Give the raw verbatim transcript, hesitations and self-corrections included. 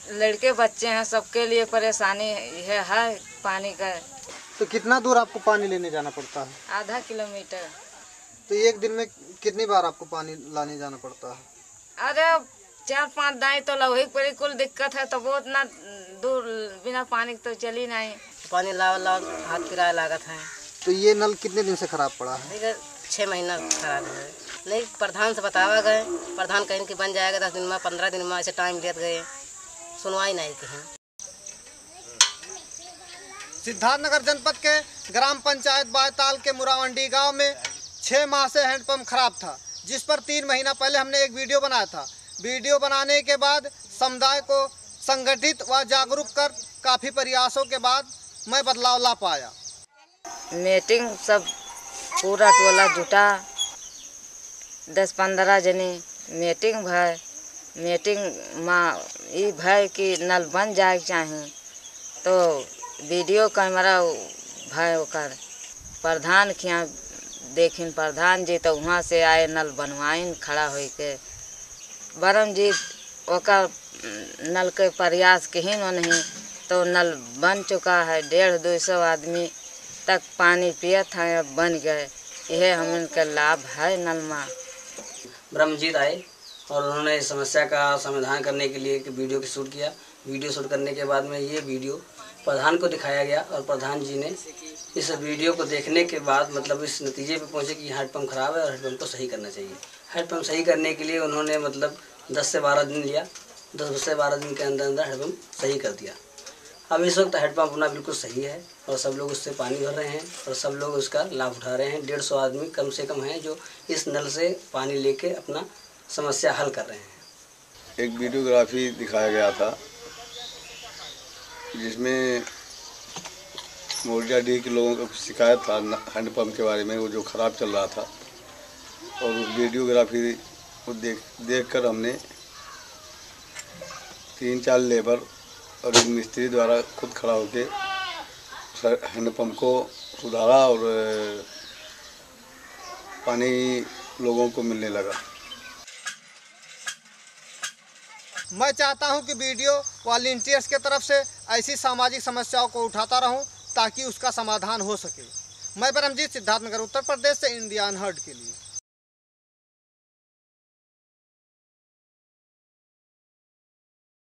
लड़के बच्चे हैं, सबके लिए परेशानी है, है पानी का। तो कितना दूर आपको पानी लेने जाना पड़ता है? आधा किलोमीटर। तो एक दिन में कितनी बार आपको पानी लाने जाना पड़ता है? अरे चार पांच दाई तो लवही पड़ी, कुल दिक्कत है तो बहुत ना दूर बिना पानी तो चली नहीं। पानी लाओ लाओ हाथ किराया लागत है। तो ये नल कितने दिन से खराब पड़ा है? छः महीना खराब है। नहीं, प्रधान से बतावा गए, प्रधान कहीं कि बन जाएगा दस दिन में, पंद्रह दिन में, ऐसे टाइम लेते गए, सुनवाई नहीं कहीं। सिद्धार्थनगर जनपद के ग्राम पंचायत बायताल के मुरावंडी गांव में छः माह से हैंडपंप खराब था, जिस पर तीन महीना पहले हमने एक वीडियो बनाया था। वीडियो बनाने के बाद समुदाय को संगठित व जागरूक कर काफ़ी प्रयासों के बाद मैं बदलाव ला पाया। मीटिंग सब पूरा टोला जुटा, दस पंद्रह जने मीटिंग भय मीटिंग माँ ये भय कि नल बन जाए चाहे तो वीडियो कैमरा भय ओकर प्रधान के यहाँ देखिन, प्रधान जी तो वहाँ से आए नल बनवाइन खड़ा हो के। ब्रह्मजीत ओकर नल के प्रयास कहीं नहीं तो नल बन चुका है। डेढ़ दो सौ आदमी तक पानी पियत है, अब बन गए। यह हम इनका लाभ है नल में। ब्रह्मजीत आए और उन्होंने इस समस्या का समाधान करने के लिए एक वीडियो की शूट किया। वीडियो शूट करने के बाद में ये वीडियो प्रधान को दिखाया गया और प्रधान जी ने इस वीडियो को देखने के बाद मतलब इस नतीजे पे पहुंचे कि हैंडपम्प ख़राब है और हैंडपम्प को सही करना चाहिए। हैंडपम्प सही करने के लिए उन्होंने मतलब दस से बारह दिन लिया। दस से बारह दिन के अंदर अंदर हैंडपम्प सही कर दिया। अब इस वक्त हैंडपम्प अपना बिल्कुल सही है और सब लोग उससे पानी भर रहे हैं और सब लोग उसका लाभ उठा रहे हैं। डेढ़ सौ आदमी कम से कम हैं जो इस नल से पानी लेके अपना समस्या हल कर रहे हैं। एक वीडियोग्राफी दिखाया गया था जिसमें मोरजाडी के लोगों को शिकायत था हैंडपम्प के बारे में, वो जो ख़राब चल रहा था। और उस वीडियोग्राफी को देख देखकर हमने तीन चार लेबर और एक मिस्त्री द्वारा खुद खड़ा होकर हैंडपम्प को सुधारा और पानी लोगों को मिलने लगा। मैं चाहता हूं कि वीडियो वॉलंटियर्स के तरफ से ऐसी सामाजिक समस्याओं को उठाता रहूं ताकि उसका समाधान हो सके। मैं ब्रह्मजीत, सिद्धार्थनगर, उत्तर प्रदेश से इंडिया अनहर्ड के लिए।